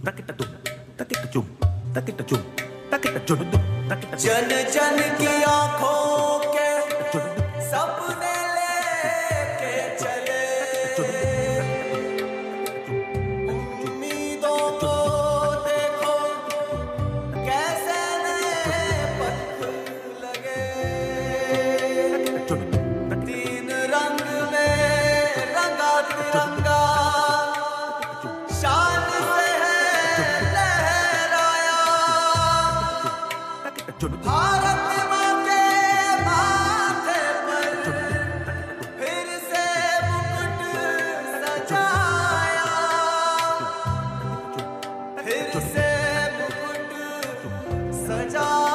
जन जन की आंखों के सपने लेके चले, उम्मीदों को देखो कैसे नए पथ लगे, तीन रंग में रंगा तिरंगा शान से है लहराया, भारत माँ के माथे पर फिर से मुकुट सजाया, फिर से मुकुट सजाया।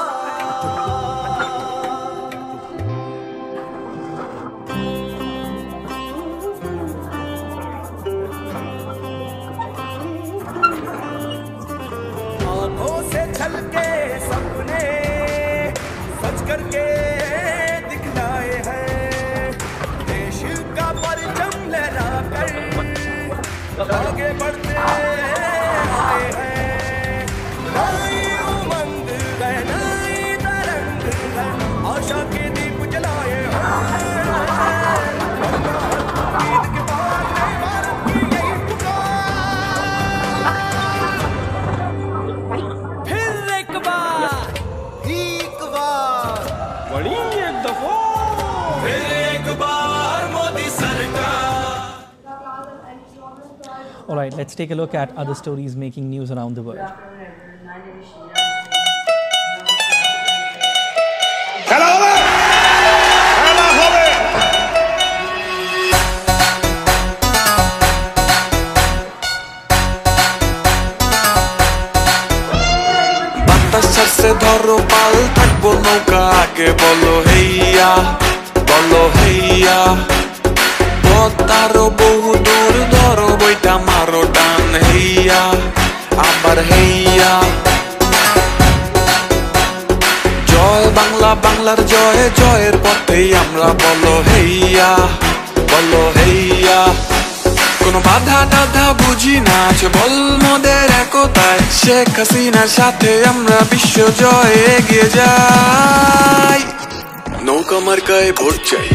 आँखों से छलके सपने सच करके दिखलाए हैं, देश का परचम लहरा कर आगे बढ़ते आए हैं। नई उमंग है, नई तरंग है, आशा के दीप जलाए हैं। ईद के बाद नए भारत की यही पुकार, फिर एक बार बड़ी एक दफा फिर एक बार मोदी सरकार। All right, let's take a look at other stories making news around the world. বাতাসের সে ধরো পাল থাকবো নৌকা আগে বলো হেইয়া, বলো হেইয়া, পথ বহু দূর ধরো বইটা মারো টান হেইয়া, আবার হেইয়া। জয় বাংলা, বাংলার জয়, জয়ের পথেই আমরা বলো হেইয়া, বলো হেইয়া। কোনো বাধা টাধা বুঝি না, আছে বল মোদের একতায়, শেখ হাসিনার সাথে আমরা বিশ্ব জয়ে এগিয়ে যাই, নৌকা মার্কায় ভোট চাই।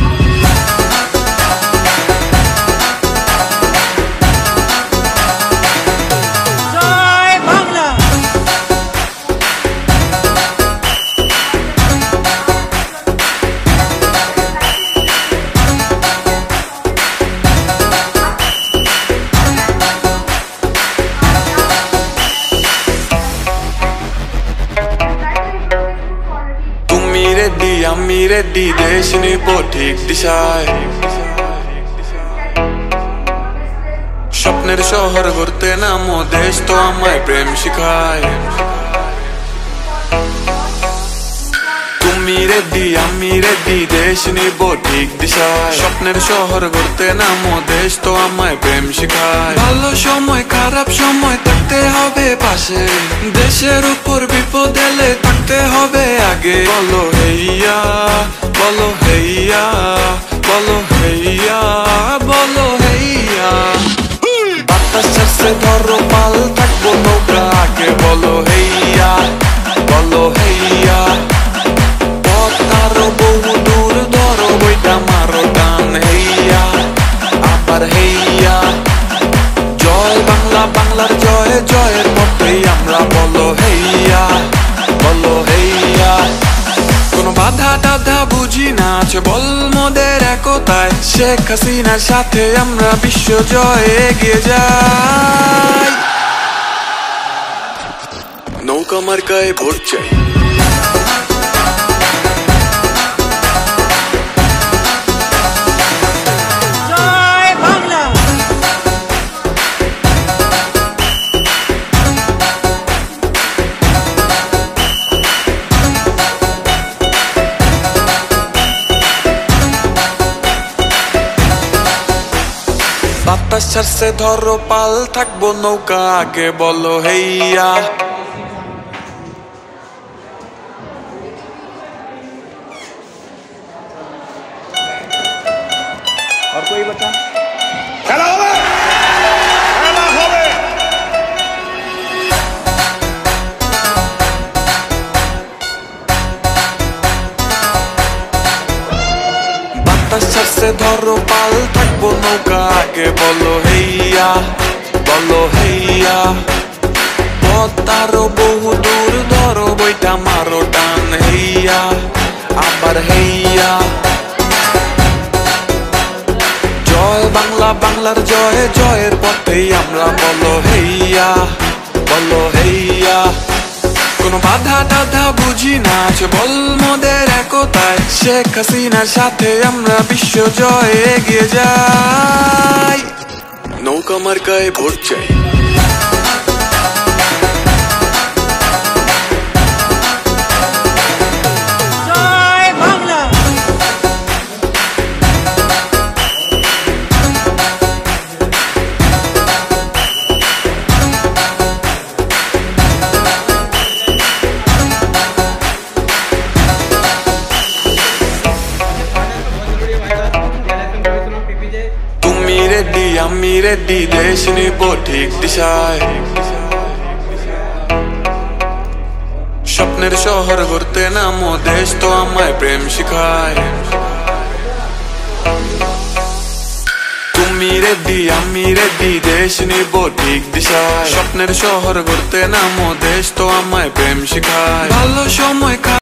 আমি রেডি, দেশ নিব ঠিক দিশায়, স্বপ্নের শহর গড়তে নামো, দেশ তো আমায় প্রেম শিখায়। তুমি রেডি, আমি রেডি, দেশ নিব ঠিক দিশায়, স্বপ্নের শহর গড়তে নামো, দেশ তো আমায় প্রেম শিখায়। ভালো সময় খারাপ সময় থাকতে হবে পাশে, দেশের উপর বিপদ এলে থাকতে হবে আগে। বলো হেইয়া, বলো হেইয়া, বলো হেইয়া, বলো হেইয়া। বাতাসের সে ধরো পাল থাকবো নৌকা আগে বলো হেইয়া, বলো হেইয়া। পথ আরো বহু দূর ধরো বইটা মারো টান হেইয়া, আবার হেইয়া। জয় বাংলা, বাংলার জয়, জয়ের পথেই আমরা বলো হেইয়া, বলো হেইয়া। কোনো বাধা টাধা বুঝি না, আছে বল মোদের একতায়, শেখ হাসিনার সাথে আমরা বিশ্ব জয়ে এগিয়ে যাই, নৌকা মার্কায় ভোট চাই। বাতাস ছাড়ছে ধরো পাল থাকবো নৌকা আগে বলো হেইয়া। और कोई बता খেলা হবে, খেলা হবে। কাল থাকবো নৌকা আগে বলো হেইয়া, বলো হেইয়া। পথ আরো বহু দূর ধরো বইটা মারো টান হেইয়া, আবার হেইয়া। জয় বাংলা, বাংলার জয়, জয়ের পথেই আমরা বলো হেইয়া, বলো হেইয়া। কোনো বাধা টাধা বুঝি না, আছে বল মোদের একতায়। শেখ হাসিনার সাথে আমরা বিশ্ব জয়ে এগিয়ে যাই। নৌকা মার্কায় ভোট চাই। তুমি রেডি আমি রেডি, দেশ নিব ঠিক দিশায়। স্বপ্নের শহর গড়তে নামো, দেশ তো আমায় প্রেম শিখায়। তুমি রেডি আমি রেডি, দেশ নিব ঠিক দিশায়। স্বপ্নের শহর গড়তে নামো, দেশ তো আমায় প্রেম শিখায়। ভালো সময়